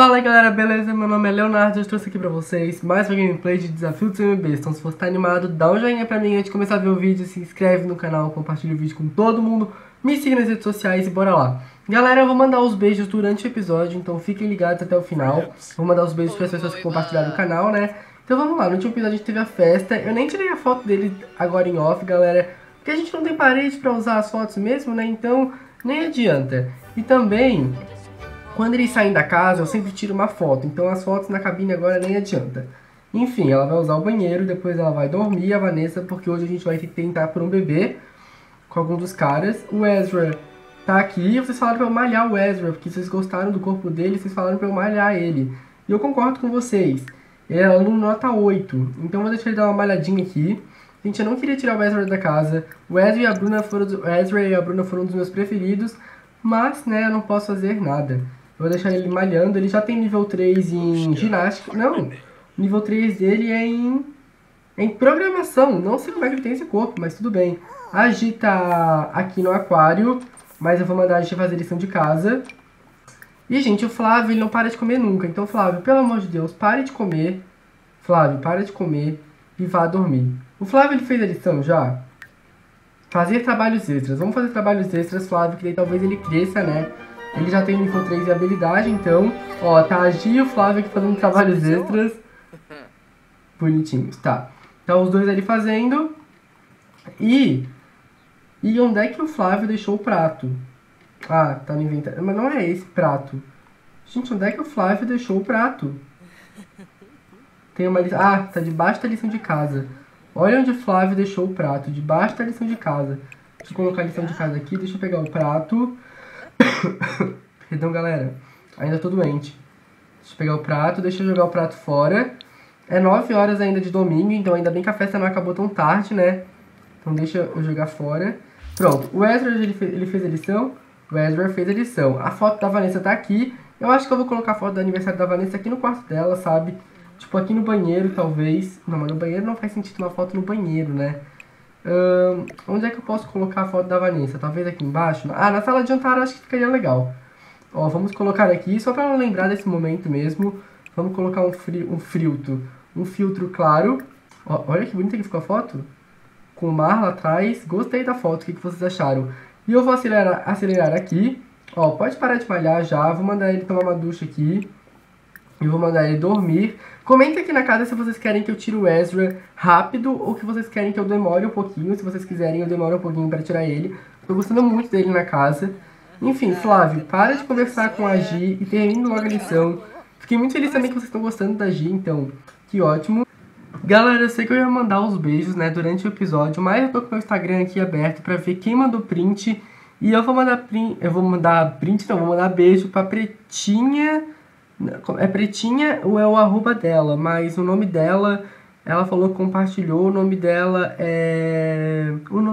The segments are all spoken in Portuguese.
Fala aí galera, beleza? Meu nome é Leonardo e eu trouxe aqui pra vocês mais uma gameplay de Desafio do CMB. Então se você tá animado, dá um joinha pra mim antes de começar a ver o vídeo, se inscreve no canal, compartilha o vídeo com todo mundo, me siga nas redes sociais e bora lá. Galera, eu vou mandar os beijos durante o episódio, então fiquem ligados até o final. Vou mandar os beijos para as pessoas que compartilharam o canal, né? Então vamos lá, no último episódio a gente teve a festa. Eu nem tirei a foto dele agora em off, galera, porque a gente não tem parede pra usar as fotos mesmo, né? Então nem adianta. E também, quando eles saem da casa, eu sempre tiro uma foto. Então as fotos na cabine agora nem adianta. Enfim, ela vai usar o banheiro, depois ela vai dormir, a Vanessa, porque hoje a gente vai tentar por um bebê com algum dos caras. O Ezra tá aqui, vocês falaram pra eu malhar o Ezra, porque vocês gostaram do corpo dele, vocês falaram pra eu malhar ele. E eu concordo com vocês. Ele é aluno nota 8, então eu vou deixar ele dar uma malhadinha aqui. Gente, eu não queria tirar o Ezra da casa. O Ezra e a Bruna foram um dos meus preferidos, mas, né, eu não posso fazer nada. Eu vou deixar ele malhando, ele já tem nível 3 em ginástica. Não, nível 3 dele é em programação. Não sei como é que ele tem esse corpo, mas tudo bem. A Gi tá aqui no aquário, mas eu vou mandar a Gi fazer lição de casa. E, gente, o Flávio, ele não para de comer nunca. Então, Flávio, pelo amor de Deus, pare de comer. Flávio, para de comer e vá dormir. O Flávio, ele fez a lição já? Fazer trabalhos extras. Vamos fazer trabalhos extras, Flávio, que daí talvez ele cresça, né? Ele já tem nível 3 de habilidade, então... Ó, tá a Gi e o Flávio aqui fazendo trabalhos extras. Bonitinhos, tá. Então, os dois ali fazendo. E onde é que o Flávio deixou o prato? Ah, tá no inventário. Mas não é esse prato. Gente, onde é que o Flávio deixou o prato? Tem uma lição... Ah, tá debaixo da lição de casa. Olha onde o Flávio deixou o prato. Debaixo da lição de casa. Deixa eu colocar a lição de casa aqui. Deixa eu pegar o prato. Perdão, galera. Ainda tô doente. Deixa eu pegar o prato. Deixa eu jogar o prato fora. É 9 horas ainda de domingo. Então ainda bem que a festa não acabou tão tarde, né? Então deixa eu jogar fora. Pronto. O Ezra, ele fez a lição. O Ezra fez a lição. A foto da Vanessa tá aqui. Eu acho que eu vou colocar a foto do aniversário da Vanessa aqui no quarto dela, sabe? Tipo, aqui no banheiro, talvez. Não, mas no banheiro não faz sentido uma foto no banheiro, né? Onde é que eu posso colocar a foto da Vanessa? Talvez aqui embaixo? Ah, na sala de jantar eu acho que ficaria legal. Ó, vamos colocar aqui, só pra não lembrar desse momento mesmo. Vamos colocar um filtro claro. Ó, olha que bonita que ficou a foto. Com o mar lá atrás. Gostei da foto, o que vocês acharam? E eu vou acelerar aqui. Ó, pode parar de malhar já. Vou mandar ele tomar uma ducha aqui. E vou mandar ele dormir. Comenta aqui na casa se vocês querem que eu tire o Ezra rápido ou que vocês querem que eu demore um pouquinho. Se vocês quiserem, eu demoro um pouquinho pra tirar ele. Tô gostando muito dele na casa. Enfim, Flávio, para de conversar com a Gi e termine logo a lição. Fiquei muito feliz também que vocês estão gostando da Gi, então, que ótimo. Galera, eu sei que eu ia mandar os beijos, né, durante o episódio, mas eu tô com o meu Instagram aqui aberto pra ver quem mandou print. E eu vou mandar vou mandar beijo pra Pretinha. É Pretinha ou é o arroba dela, mas o nome dela, ela falou que compartilhou, o nome dela é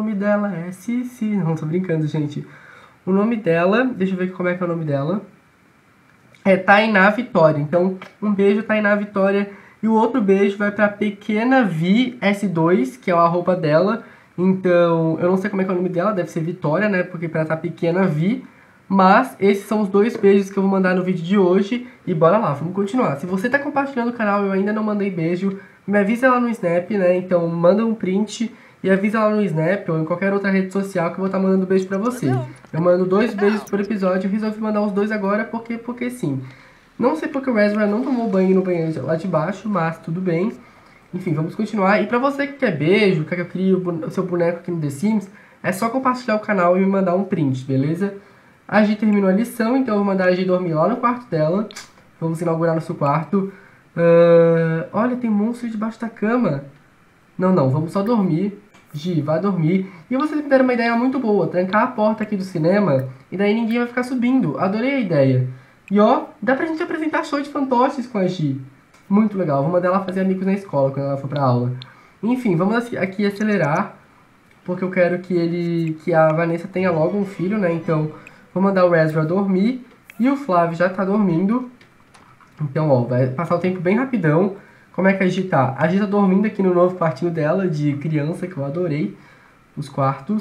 Cici, não, tô brincando, gente. O nome dela, deixa eu ver como é que é o nome dela, é Tainá Vitória, então um beijo Tainá Vitória, e o outro beijo vai pra Pequena Vi S2, que é o arroba dela, então eu não sei como é que é o nome dela, deve ser Vitória, né, porque pra tá Pequena Vi. Mas esses são os dois beijos que eu vou mandar no vídeo de hoje. E bora lá, vamos continuar. Se você tá compartilhando o canal e eu ainda não mandei beijo, me avisa lá no Snap, né? Então manda um print e avisa lá no Snap ou em qualquer outra rede social que eu vou estar mandando beijo pra você. Eu mando 2 beijos por episódio, eu resolvi mandar os 2 agora porque sim. Não sei porque o Ezra não tomou banho no banheiro lá de baixo, mas tudo bem. Enfim, vamos continuar. E pra você que quer beijo, quer que eu crie o seu boneco aqui no The Sims, é só compartilhar o canal e me mandar um print, beleza? A Gi terminou a lição, então eu vou mandar a Gi dormir lá no quarto dela. Vamos inaugurar nosso quarto. Olha, tem monstro debaixo da cama. Não, vamos só dormir. Gi, vá dormir. E vocês me deram uma ideia muito boa, trancar a porta aqui do cinema, e daí ninguém vai ficar subindo. Adorei a ideia. E ó, dá pra gente apresentar show de fantoches com a Gi. Muito legal, vou mandar ela fazer amigos na escola quando ela for pra aula. Enfim, vamos aqui acelerar, porque eu quero que a Vanessa tenha logo um filho, né, então... Vou mandar o Ezra dormir e o Flávio já tá dormindo. Então, ó, vai passar o tempo bem rapidão. Como é que a Gi tá? A Gi tá dormindo aqui no novo quartinho dela de criança, que eu adorei. Os quartos.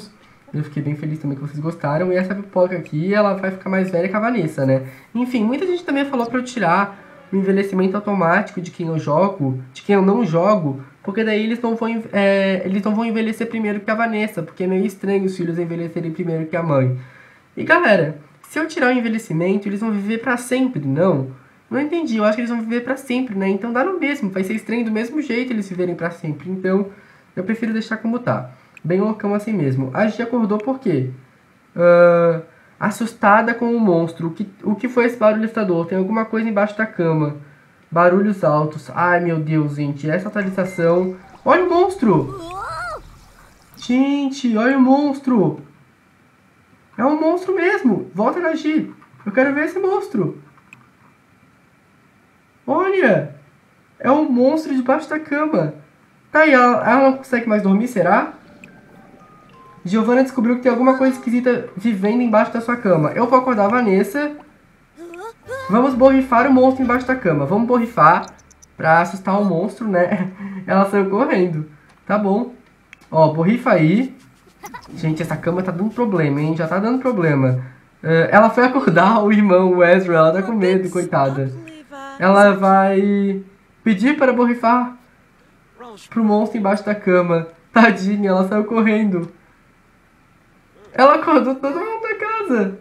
Eu fiquei bem feliz também que vocês gostaram. E essa pipoca aqui, ela vai ficar mais velha que a Vanessa, né? Enfim, muita gente também falou pra eu tirar o envelhecimento automático de quem eu jogo, de quem eu não jogo, porque daí eles não vão envelhecer primeiro que a Vanessa, porque é meio estranho os filhos envelhecerem primeiro que a mãe. E galera, se eu tirar o envelhecimento, eles vão viver pra sempre, não? Não entendi, eu acho que eles vão viver pra sempre, né? Então dá no mesmo, vai ser estranho do mesmo jeito eles viverem pra sempre. Então, eu prefiro deixar como tá. Bem loucão assim mesmo. A Gi acordou por quê? Assustada com o monstro. O que foi esse barulho assustador? Tem alguma coisa embaixo da cama. Barulhos altos. Ai, meu Deus, gente. Essa atualização... Olha o monstro! Gente, olha o monstro! É um monstro mesmo. Volta na Gi. Eu quero ver esse monstro. Olha! É um monstro debaixo da cama. Tá aí, ela não consegue mais dormir, será? Giovanna descobriu que tem alguma coisa esquisita vivendo embaixo da sua cama. Eu vou acordar a Vanessa. Vamos borrifar o monstro embaixo da cama. Vamos borrifar pra assustar o monstro, né? Ela saiu correndo. Tá bom. Ó, borrifa aí. Gente, essa cama tá dando problema, hein? Já tá dando problema. Ela foi acordar o irmão, o Ezra. Ela tá com medo, coitada. Ela vai pedir para borrifar pro monstro embaixo da cama. Tadinha, ela saiu correndo. Ela acordou todo mundo da casa.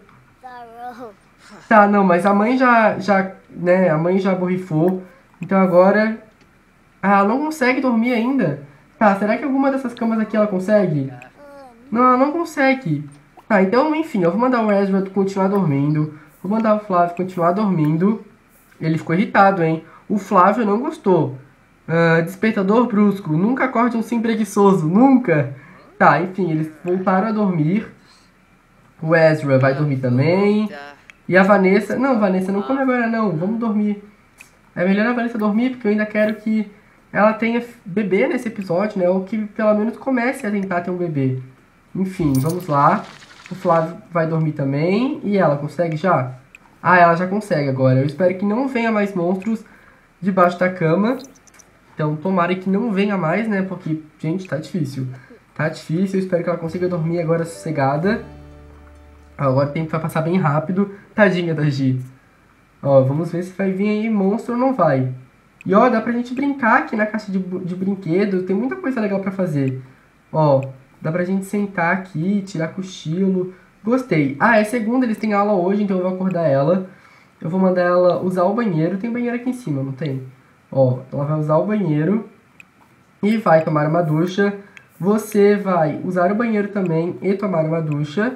Tá, não, mas a mãe né, a mãe já borrifou. Então agora... ela não consegue dormir ainda. Tá, será que alguma dessas camas aqui ela consegue? Não, ela não consegue. Tá, então, enfim, eu vou mandar o Ezra continuar dormindo. Vou mandar o Flávio continuar dormindo. Ele ficou irritado, hein? O Flávio não gostou. Despertador brusco. Nunca acorde um sim preguiçoso. Nunca. Tá, enfim, eles voltaram a dormir. O Ezra vai dormir também. E a Vanessa... Não, Vanessa, não come agora não. Vamos dormir. É melhor a Vanessa dormir, porque eu ainda quero que ela tenha bebê nesse episódio, né? Ou que pelo menos comece a tentar ter um bebê. Enfim, vamos lá. O Flávio vai dormir também. E ela consegue já? Ah, ela já consegue agora. Eu espero que não venha mais monstros debaixo da cama. Então, tomara que não venha mais, né? Porque, gente, tá difícil. Tá difícil. Eu espero que ela consiga dormir agora sossegada. Agora o tempo vai passar bem rápido. Tadinha da Gi. Ó, vamos ver se vai vir aí monstro ou não vai. E ó, dá pra gente brincar aqui na caixa de brinquedo. Tem muita coisa legal pra fazer. Ó, dá pra gente sentar aqui, tirar cochilo. Gostei. Ah, é segunda, eles têm aula hoje, então eu vou acordar ela. Eu vou mandar ela usar o banheiro. Tem banheiro aqui em cima, não tem? Ó, ela vai usar o banheiro e vai tomar uma ducha. Você vai usar o banheiro também e tomar uma ducha.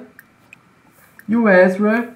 E o Ezra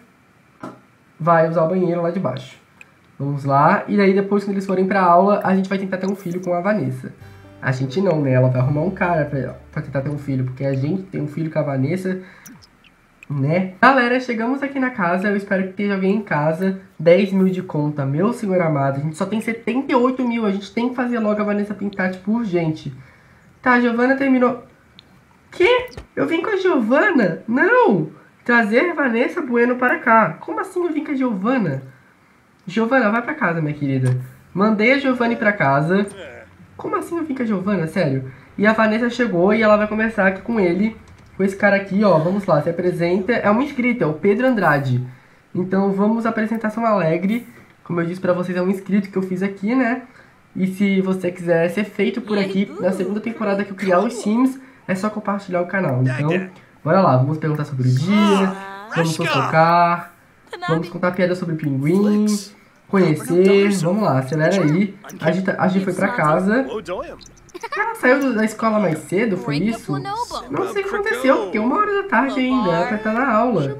vai usar o banheiro lá de baixo. Vamos lá. E daí depois, quando eles forem pra aula, a gente vai tentar ter um filho com a Vanessa. A gente não, né? Ela vai arrumar um cara pra tentar ter um filho. Porque a gente tem um filho com a Vanessa, né? Galera, chegamos aqui na casa. Eu espero que esteja alguém em casa. 10 mil de conta, meu senhor amado. A gente só tem 78 mil. A gente tem que fazer logo a Vanessa pintar, tipo, urgente. Tá, a Giovanna terminou. Quê? Eu vim com a Giovanna? Não! Trazer Vanessa Bueno para cá. Como assim eu vim com a Giovanna? Giovanna, vai pra casa, minha querida. Mandei a Giovanna ir pra casa. Como assim eu vim com a Giovanna? Sério. E a Vanessa chegou e ela vai conversar aqui com ele. Com esse cara aqui, ó. Vamos lá, se apresenta. É um inscrito, é o Pedro Andrade. Então vamos à apresentação alegre. Como eu disse pra vocês, é um inscrito que eu fiz aqui, né? E se você quiser ser feito por aqui, na segunda temporada que eu criar os Sims, é só compartilhar o canal. Então... bora lá, vamos perguntar sobre o dia, vamos fofocar, vamos contar piada sobre o pinguim, conhecer, vamos lá, acelera aí. A gente foi pra casa. Ela saiu da escola mais cedo, foi isso? Não sei o que aconteceu, porque 1h da tarde ainda, ela vai estar na aula.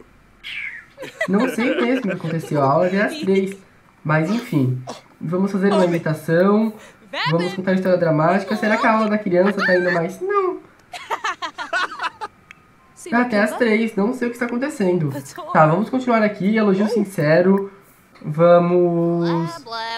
Não sei mesmo o que aconteceu, a aula é às 3. Mas enfim, vamos fazer uma imitação, vamos contar a história dramática. Será que a aula da criança tá indo mais? Não. Até às 3, não sei o que está acontecendo. Tá, vamos continuar aqui, elogio sincero. Vamos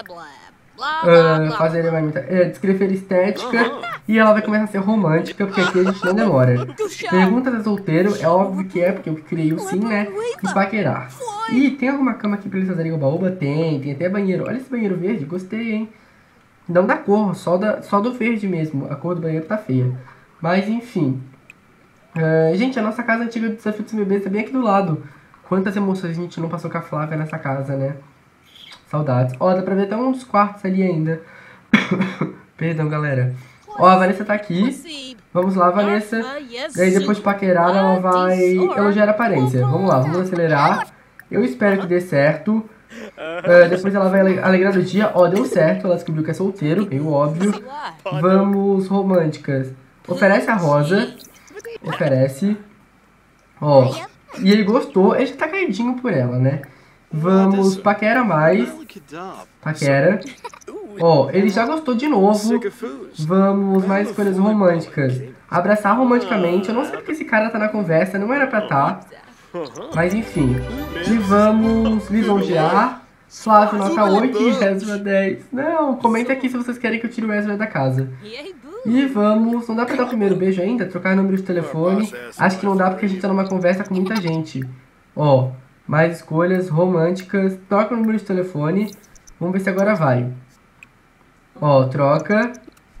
fazer uma descrever estética. E ela vai começar a ser romântica, porque aqui a gente não demora. Pergunta se é solteiro, é óbvio que é, porque eu criei o sim, né? E paquerar. E tem alguma cama aqui pra eles fazerem o baúba? Tem até banheiro. Olha esse banheiro verde, gostei, hein? Não da cor, só do verde mesmo. A cor do banheiro tá feia. Mas enfim. Gente, a nossa casa antiga do Desafio dos Bebês é bem aqui do lado. Quantas emoções a gente não passou com a Flávia nessa casa, né? Saudades. Ó, dá pra ver até um dos quartos ali ainda. Perdão, galera. Ó, a Vanessa tá aqui. Vamos lá, Vanessa. Daí depois de paquerar, ela vai elogiar a aparência. Vamos lá, vamos acelerar. Eu espero que dê certo. Depois ela vai alegrar o dia. Ó, deu certo, ela descobriu que é solteiro, meio óbvio. Vamos, românticas. Oferece a rosa. Oferece. Ó, e ele gostou. Ele já tá caidinho por ela, né? Vamos, paquera mais. Paquera. Ó, ele já gostou de novo. Vamos, mais escolhas românticas. Abraçar romanticamente. Eu não sei porque esse cara tá na conversa, não era pra tá. Mas enfim. E vamos lisonjear. Flávio, nota 8 e Ezra 10. Não, comenta aqui se vocês querem que eu tire o Ezra da casa. E vamos, não dá pra dar o primeiro beijo ainda? Trocar número de telefone. Acho que não dá porque a gente tá numa conversa com muita gente. Ó, mais escolhas românticas. Troca o número de telefone. Vamos ver se agora vai. Ó, troca.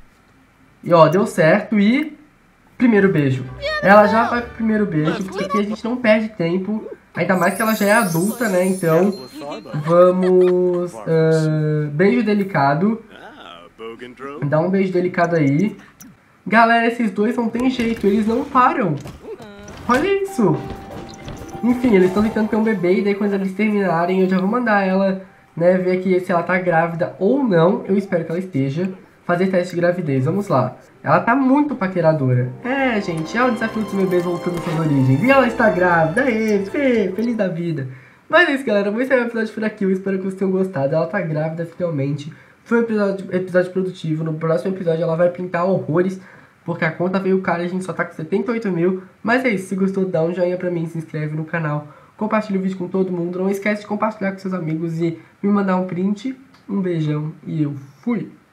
E ó, deu certo e... primeiro beijo. Ela já vai pro primeiro beijo, porque aqui a gente não perde tempo. Ainda mais que ela já é adulta, né? Então, vamos... beijo delicado. Dá um beijo delicado aí. Galera, esses dois não tem jeito, eles não param. Olha isso. Enfim, eles estão tentando ter um bebê e daí quando eles terminarem eu já vou mandar ela, né, ver aqui se ela tá grávida ou não. Eu espero que ela esteja. Fazer teste de gravidez, vamos lá. Ela tá muito paqueradora. Gente, é o Desafio dos Bebês voltando às suas origens. E ela está grávida, feliz da vida. Mas é isso, galera, vou encerrar o episódio por aqui. Eu espero que vocês tenham gostado. Ela tá grávida finalmente. Foi um episódio produtivo. No próximo episódio ela vai pintar horrores, porque a conta veio cara e a gente só tá com 78 mil. Mas é isso, se gostou, dá um joinha pra mim, se inscreve no canal, compartilha o vídeo com todo mundo. Não esquece de compartilhar com seus amigos e me mandar um print. Um beijão e eu fui!